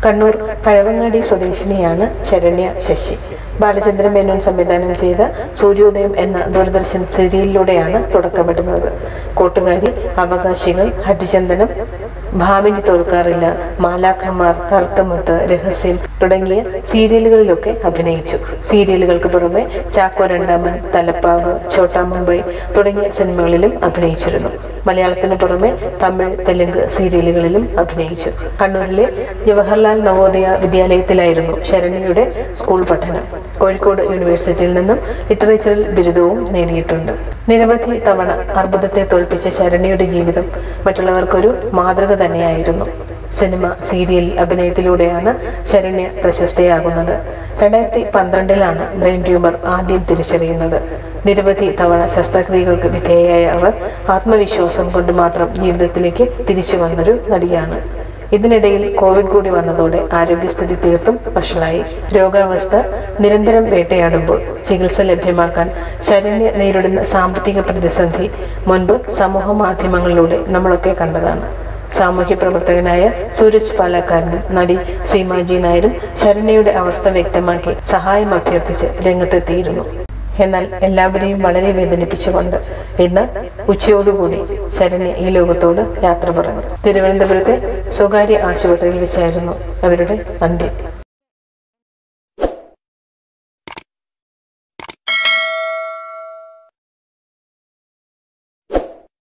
കണ്ണൂർ പഴവങ്ങാടി സ്വദേശിനിയാണ് ശരണ്യ ശശി. ബാലചന്ദ്രൻ മേനോൻ സംവിധാനം ചെയ്ത സൂര്യോദയം എന്ന ദൂരദർശൻ സീരിയലിലൂടെയാണ് തുടക്കമിടുന്നത്. കൂട്ടുകാരി, അവകാശികൾ, ഹരിചന്ദനം, ഭാമിനി തോൽക്കാറില്ല, മാലാഖമാർ, കറുത്തമുത്ത്, രഹസ്യം തുടങ്ങിയ സീരിയലുകളിലൊക്കെ അഭിനയിച്ചു. സീരിയലുകൾക്ക് പുറമെ ചാക്കോ രണ്ടാമൻ, തലപ്പാവ്, ഛോട്ടാ മുംബൈ തുടങ്ങിയ സിനിമകളിലും അഭിനയിച്ചിരുന്നു. മലയാളത്തിന് പുറമെ തമിഴ്, തെലുങ്ക് സീരിയലുകളിലും അഭിനയിച്ചു. കണ്ണൂരിലെ ജവഹർലാൽ നവോദയ വിദ്യാലയത്തിലായിരുന്നു ശരണ്യയുടെ സ്കൂൾ പഠനം. കോഴിക്കോട് യൂണിവേഴ്സിറ്റിയിൽ നിന്നും ലിറ്ററേച്ചറിൽ ബിരുദവും നേടിയിട്ടുണ്ട്. നിരവധി തവണ അർബുദത്തെ തോൽപ്പിച്ച ശരണ്യയുടെ ജീവിതം മറ്റുള്ളവർക്കൊരു മാതൃക തന്നെയായിരുന്നു. സിനിമ, സീരിയൽ അഭിനയത്തിലൂടെയാണ് ശരണ്യ പ്രശസ്തയാകുന്നത്. 2012 ബ്രെയിൻ ട്യൂമർ ആദ്യം തിരിച്ചറിയുന്നത്. നിരവധി തവണ ശസ്ത്രക്രിയകൾക്ക് വിധേയയായ അവർ ആത്മവിശ്വാസം കൊണ്ട് മാത്രം ജീവിതത്തിലേക്ക് തിരിച്ചു വന്നൊരു നടിയാണ്. ഇതിനിടയിൽ കോവിഡ് കൂടി വന്നതോടെ ആരോഗ്യസ്ഥിതി തീർത്തും വഷളായി. രോഗാവസ്ഥ നിരന്തരം വേട്ടയാടുമ്പോൾ ചികിത്സ ലഭ്യമാക്കാൻ ശരണ്യ നേരിടുന്ന സാമ്പത്തിക പ്രതിസന്ധി മുൻപ് സമൂഹ മാധ്യമങ്ങളിലൂടെ നമ്മളൊക്കെ കണ്ടതാണ്. സാമൂഹ്യ പ്രവർത്തകനായ സൂരജ് പാലക്കാരനും നടി സീമാജി നായരും ശരണ്യയുടെ അവസ്ഥ വ്യക്തമാക്കി സഹായം അഭ്യർത്ഥിച്ച് രംഗത്തെത്തിയിരുന്നു. എന്നാൽ എല്ലാവരെയും വളരെ വേദനിപ്പിച്ചുകൊണ്ട് ഇന്ന് ഉച്ചയോടുകൂടി ശരണ്യ ഈ ലോകത്തോട് യാത്ര പറഞ്ഞു. തിരുവനന്തപുരത്തെ സ്വകാര്യ ആശുപത്രിയിൽ വെച്ചായിരുന്നു അവരുടെ അന്ത്യം.